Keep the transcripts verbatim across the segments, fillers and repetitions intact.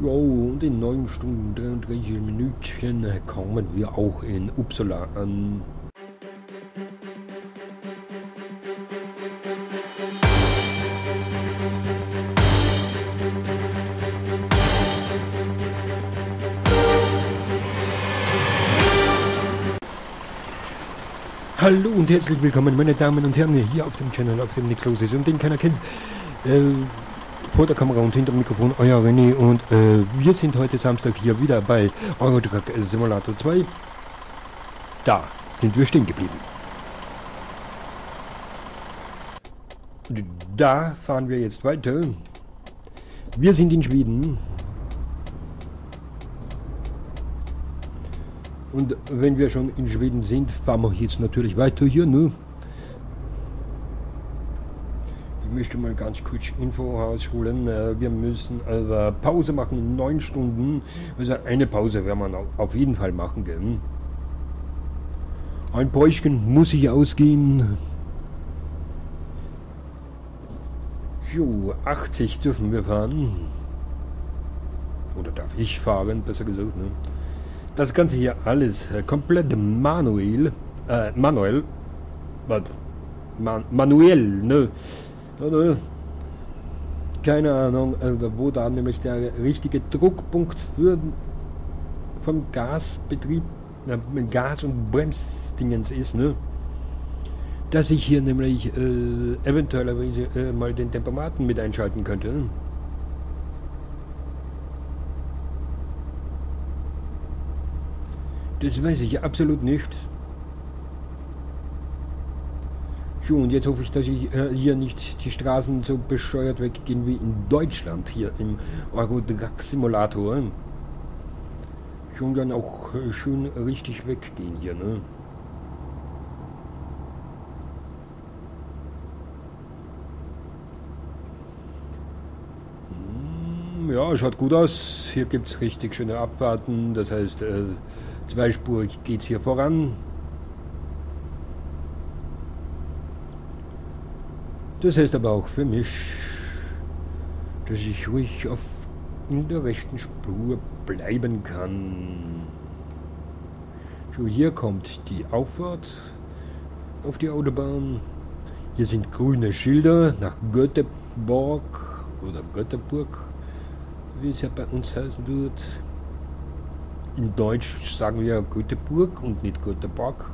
Ja, und in neun Stunden dreiunddreißig Minütchen kommen wir auch in Uppsala an. Hallo und herzlich willkommen, meine Damen und Herren, hier auf dem Channel, auf dem nichts los ist und den keiner kennt. Äh, vor der Kamera und hinter dem Mikrofon, euer René, und äh, wir sind heute Samstag hier wieder bei Euro Truck Simulator zwei. Da sind wir stehen geblieben. Und da fahren wir jetzt weiter. Wir sind in Schweden. Und wenn wir schon in Schweden sind, fahren wir jetzt natürlich weiter hier, ne? Ich möchte mal ganz kurz Info rausholen. Wir müssen also Pause machen, neun Stunden. Also eine Pause werden wir auf jeden Fall machen, gell? Ein Päuschen muss ich ausgehen. Jo, achtzig dürfen wir fahren. Oder darf ich fahren, besser gesagt, ne? Das Ganze hier alles äh, komplett manuell, äh, manuell, man, manuell, ne? Oder? Keine Ahnung, äh, wo da nämlich der richtige Druckpunkt für vom Gasbetrieb, äh, Gas- und Bremsdingens ist, ne? Dass ich hier nämlich äh, eventuell äh, mal den Tempomaten mit einschalten könnte. Ne? Das weiß ich absolut nicht. So, und jetzt hoffe ich, dass ich äh, hier nicht die Straßen so bescheuert weggehen wie in Deutschland, hier im Euro Truck Simulator. Schon dann auch äh, schön richtig weggehen hier, ne? Hm, ja, schaut gut aus. Hier gibt es richtig schöne Abfahrten, das heißt, äh, zweispurig geht es hier voran. Das heißt aber auch für mich, dass ich ruhig auf in der rechten Spur bleiben kann. So, hier kommt die Auffahrt auf die Autobahn. Hier sind grüne Schilder nach Göteborg oder Göteborg, wie es ja bei uns heißen wird. In Deutsch sagen wir Göteborg und nicht Göteborg.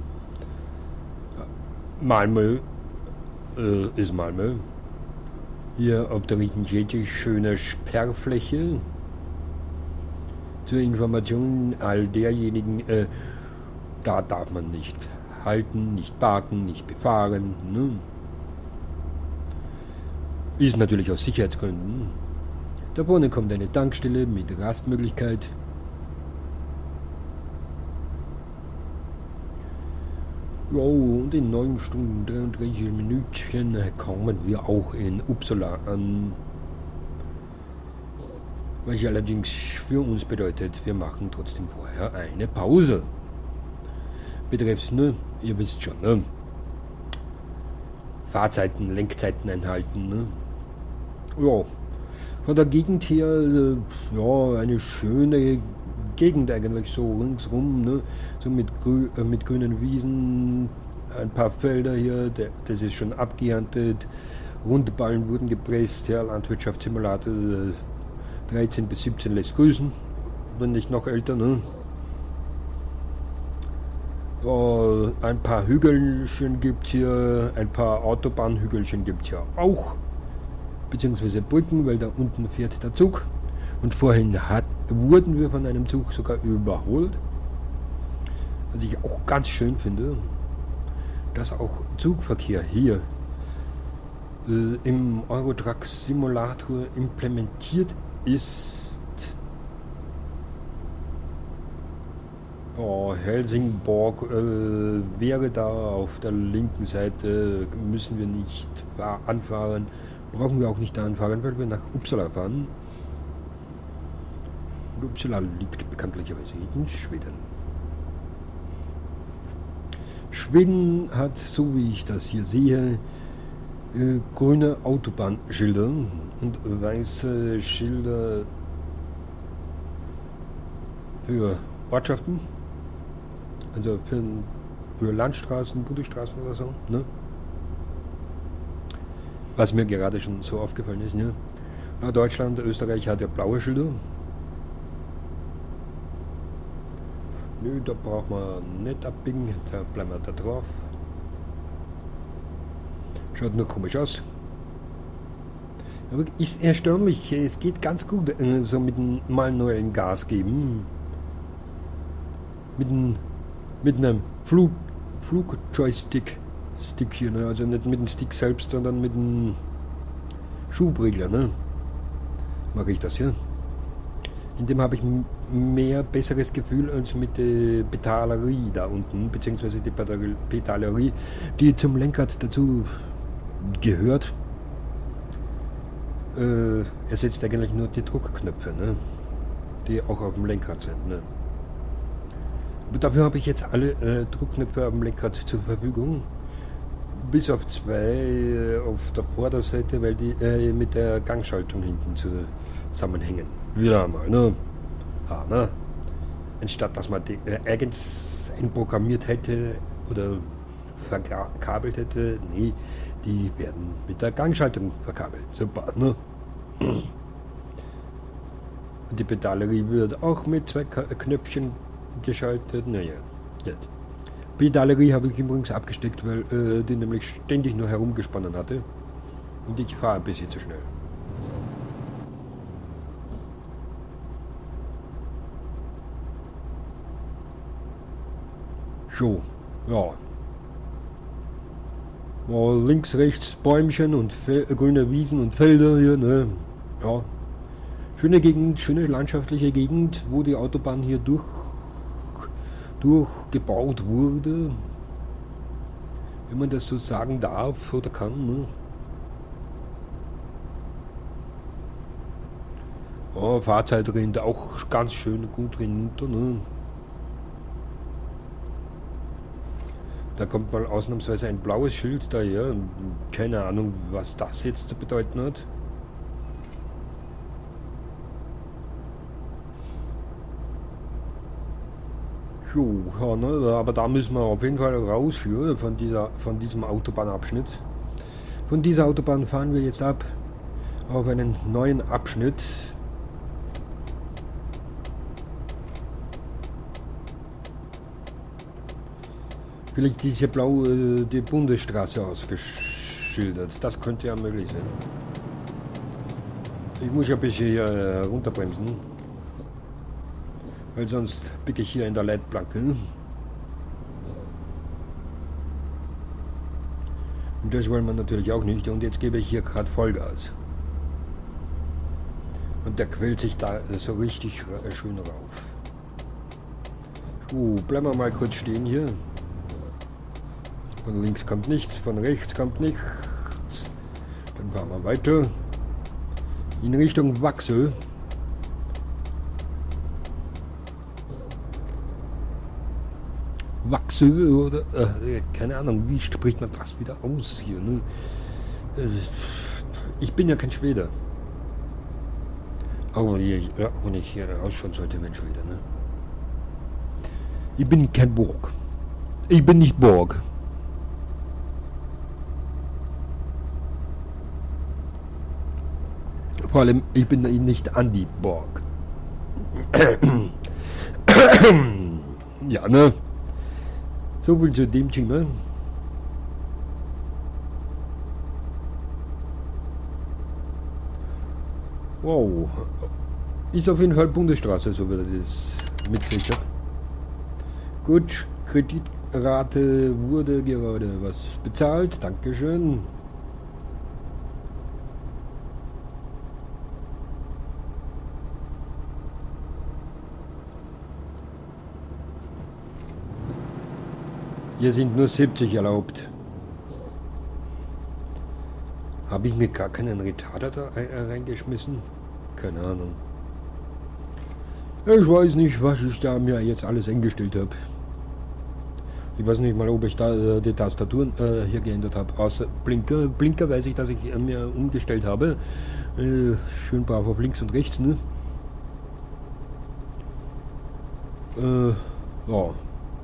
Malmö äh, ist Malmö. Hier auf der Riesenjeti schöne Sperrfläche. Zur Information all derjenigen, äh, da darf man nicht halten, nicht parken, nicht befahren. Ne? Ist natürlich aus Sicherheitsgründen. Da vorne kommt eine Tankstelle mit Rastmöglichkeit. Ja, und in neun Stunden dreiunddreißig Minütchen kommen wir auch in Uppsala an. Was allerdings für uns bedeutet, wir machen trotzdem vorher eine Pause. Betreffs, ne, ihr wisst schon, ne? Fahrzeiten, Lenkzeiten einhalten, ne? Ja, von der Gegend her, äh, ja, eine schöne Gegend eigentlich so ringsrum, ne? So mit, grü äh, mit grünen Wiesen, ein paar Felder hier, der, das ist schon abgeerntet, Rundballen wurden gepresst, ja, Landwirtschaftssimulator äh, dreizehn bis siebzehn lässt grüßen, wenn nicht noch älter, ne? Ja, ein paar Hügelchen gibt es hier, ein paar Autobahnhügelchen gibt es hier auch, beziehungsweise Brücken, weil da unten fährt der Zug. Und vorhin hat, wurden wir von einem Zug sogar überholt. Was ich auch ganz schön finde, dass auch Zugverkehr hier äh, im Euro Truck Simulator implementiert ist. Oh, Helsingborg äh, wäre da auf der linken Seite, müssen wir nicht anfahren, brauchen wir auch nicht anfahren, weil wir nach Uppsala fahren. Uppsala liegt bekanntlicherweise in Schweden. Schweden hat, so wie ich das hier sehe, äh, grüne Autobahnschilder und weiße Schilder für Ortschaften, also für, für Landstraßen, Bundesstraßen oder so, ne? Was mir gerade schon so aufgefallen ist, ne? Ja, Deutschland, Österreich hat ja blaue Schilder. Nö, da braucht man nicht abbiegen, da bleiben wir da drauf. Schaut nur komisch aus. Aber ist erstaunlich, es geht ganz gut, äh, so mit einem manuellen Gas geben. Mit einem, mit einem Flug, Flug-Joystick Stick hier, ne? Also nicht mit dem Stick selbst, sondern mit dem Schubregler, ne? Mache ich das hier. In dem habe ich mehr besseres Gefühl als mit der Pedalerie da unten, beziehungsweise die Pedalerie, die zum Lenkrad dazu gehört. Äh, ersetzt eigentlich nur die Druckknöpfe, ne? Die auch auf dem Lenkrad sind, ne? Aber dafür habe ich jetzt alle äh, Druckknöpfe auf dem Lenkrad zur Verfügung. Bis auf zwei äh, auf der Vorderseite, weil die äh, mit der Gangschaltung hinten zusammenhängen. Wieder einmal, ne? Ah, ne? Anstatt dass man die äh, eigens einprogrammiert hätte oder verkabelt hätte, nee, die werden mit der Gangschaltung verkabelt. Super, ne? Und die Pedalerie wird auch mit zwei Knöpfchen geschaltet. Naja, nicht. Pedalerie habe ich übrigens abgesteckt, weil äh, die nämlich ständig nur herumgesponnen hatte. Und ich fahre ein bisschen zu schnell. So, ja. Ja, links, rechts Bäumchen und Fel grüne Wiesen und Felder hier, ne? Ja. Schöne Gegend, schöne landschaftliche Gegend, wo die Autobahn hier durch, durchgebaut wurde. Wenn man das so sagen darf oder kann, ne? Ja, Fahrzeit rennt auch ganz schön gut runter, ne? Da kommt mal ausnahmsweise ein blaues Schild daher. Keine Ahnung, was das jetzt zu bedeuten hat. So, ja, ne, aber da müssen wir auf jeden Fall raus hier von, dieser, von diesem Autobahnabschnitt. Von dieser Autobahn fahren wir jetzt ab auf einen neuen Abschnitt. Vielleicht ist hier blau äh, die Bundesstraße ausgeschildert. Das könnte ja möglich sein. Ich muss ja ein bisschen hier äh, runterbremsen. Weil sonst biege ich hier in der Leitplanke. Und das wollen wir natürlich auch nicht. Und jetzt gebe ich hier gerade Vollgas. Und der quält sich da so richtig schön rauf. So, bleiben wir mal kurz stehen hier. Von links kommt nichts, von rechts kommt nichts. Dann fahren wir weiter in Richtung Waxel. Waxel oder äh, keine Ahnung, wie spricht man das wieder aus hier? Ne? Äh, ich bin ja kein Schwede. Auch wenn ich, ja, wenn ich hier ausschauen sollte, wenn Schwede. Ne? Ich bin kein Borg. Ich bin nicht Borg. Vor allem, ich bin nicht Andy Borg. Ja, ne? So viel zu dem Thema. Wow. Ist auf jeden Fall Bundesstraße, so wird das mitkriegt. Gut, Kreditrate wurde gerade was bezahlt. Dankeschön. Hier sind nur siebzig erlaubt. Habe ich mir gar keinen Retarder da reingeschmissen? Keine Ahnung. Ich weiß nicht, was ich da mir jetzt alles eingestellt habe. Ich weiß nicht mal, ob ich da äh, die Tastaturen äh, hier geändert habe. Außer Blinker. Blinker weiß ich, dass ich äh, mir umgestellt habe. Äh, schön brav auf links und rechts. Ne? Äh, ja.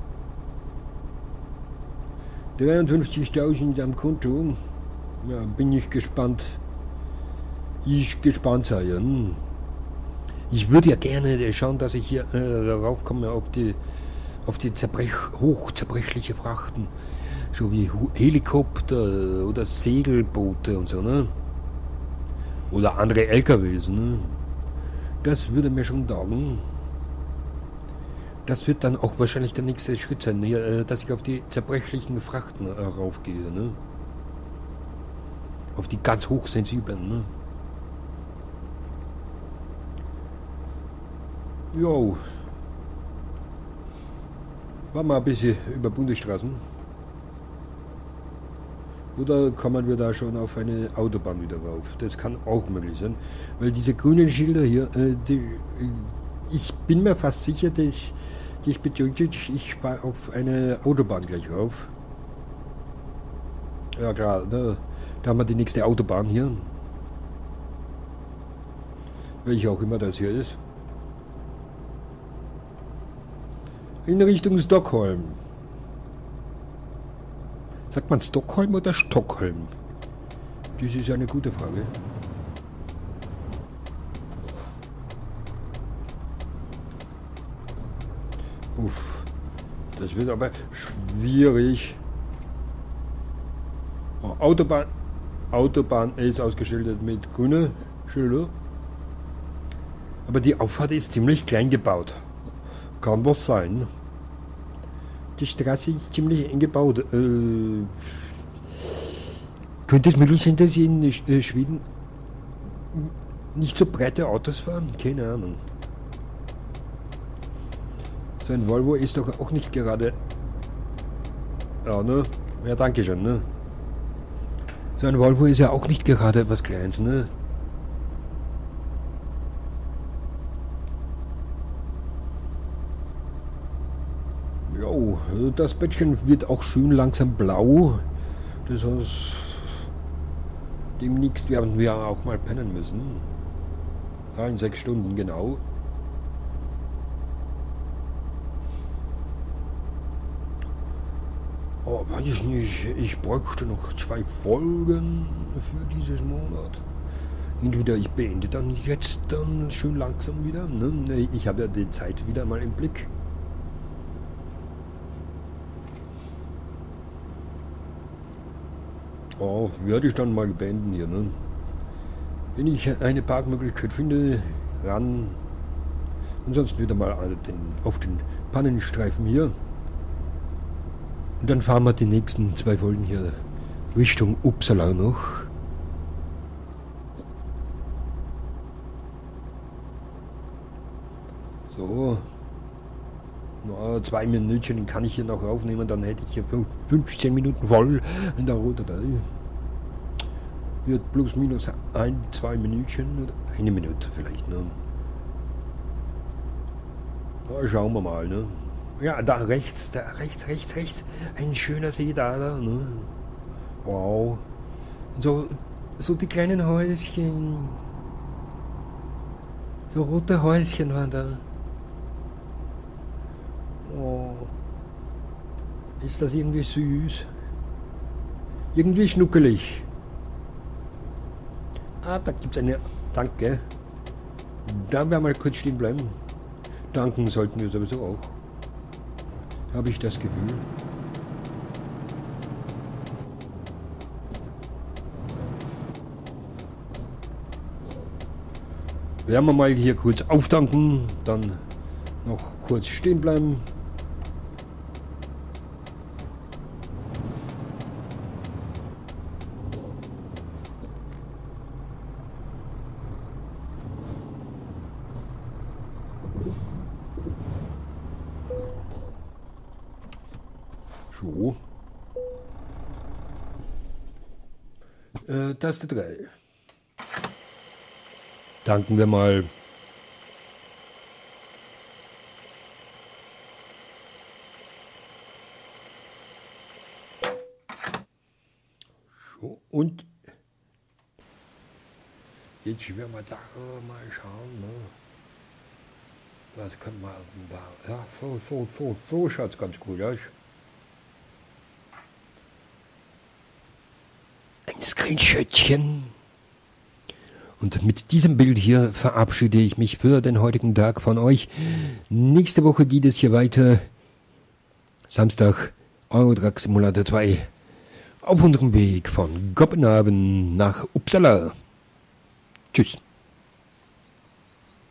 dreiundfünfzigtausend am Konto. Ja, bin ich gespannt. Ich gespannt sein. Ich würde ja gerne schauen, dass ich hier äh, darauf komme, auf die, auf die zerbrech, hochzerbrechliche Frachten. So wie Helikopter oder Segelboote und so, ne? Oder andere L K Ws, ne? Das würde mir schon taugen. Das wird dann auch wahrscheinlich der nächste Schritt sein, ne? Dass ich auf die zerbrechlichen Frachten äh, raufgehe, ne? Auf die ganz hochsensiblen, ne? Jo. War mal ein bisschen über Bundesstraßen. Oder kommen wir da schon auf eine Autobahn wieder rauf? Das kann auch möglich sein. Weil diese grünen Schilder hier, äh, die, ich bin mir fast sicher, dass das bedeutet, ich fahre auf eine Autobahn gleich rauf. Ja klar, ne? Da haben wir die nächste Autobahn hier. Welche auch immer das hier ist. In Richtung Stockholm. Sagt man Stockholm oder Stockholm? Das ist eine gute Frage. Uff, das wird aber schwierig. Oh, Autobahn, Autobahn ist ausgeschildert mit grünen Schilder. Aber die Auffahrt ist ziemlich klein gebaut. Kann was sein. Die Straße ist ziemlich eng gebaut. Äh, könnte es möglich sein, dass sie in äh, Schweden nicht so breite Autos fahren? Keine Ahnung. So ein Volvo ist doch auch nicht gerade... Ja, ne? Ja, danke schön, ne? So ein Volvo ist ja auch nicht gerade etwas Kleines, ne? Jo, das Bettchen wird auch schön langsam blau. Das heißt, demnächst werden wir auch mal pennen müssen. Ja, in sechs Stunden genau. Oh, weiß ich nicht. Ich bräuchte noch zwei Folgen für dieses Monat. Entweder ich beende dann jetzt dann schön langsam wieder. Ne? Ich habe ja die Zeit wieder mal im Blick. Oh, werde ich dann mal beenden hier, ne? Wenn ich eine Parkmöglichkeit finde, ran. Ansonsten wieder mal den, auf den Pannenstreifen hier. Und dann fahren wir die nächsten zwei Folgen hier Richtung Uppsala noch. So. Na, zwei Minütchen kann ich hier noch aufnehmen, dann hätte ich hier fünfzehn Minuten voll in der Route. Wird plus minus ein, zwei Minütchen oder eine Minute vielleicht. Ne? Na, schauen wir mal. Ne? Ja, da rechts, da rechts, rechts, rechts. Ein schöner See da. da ne? Wow. Und so, so die kleinen Häuschen. So rote Häuschen waren da. Oh, ist das irgendwie süß? Irgendwie schnuckelig. Ah, da gibt es eine... Danke. Da werden wir mal kurz stehen bleiben. Danken sollten wir sowieso auch. Habe ich das Gefühl. Werden wir mal hier kurz auftanken, dann noch kurz stehen bleiben. So. Äh, Taste drei. Danken wir mal. So, und jetzt werden wir da mal schauen. Ne? Was können wir da? Ja, so, so, so, so schaut es ganz gut aus. Ein Screenshotchen. Und mit diesem Bild hier verabschiede ich mich für den heutigen Tag von euch. Nächste Woche geht es hier weiter. Samstag, Euro Truck Simulator zwei. Auf unserem Weg von Kopenhagen nach Uppsala. Tschüss.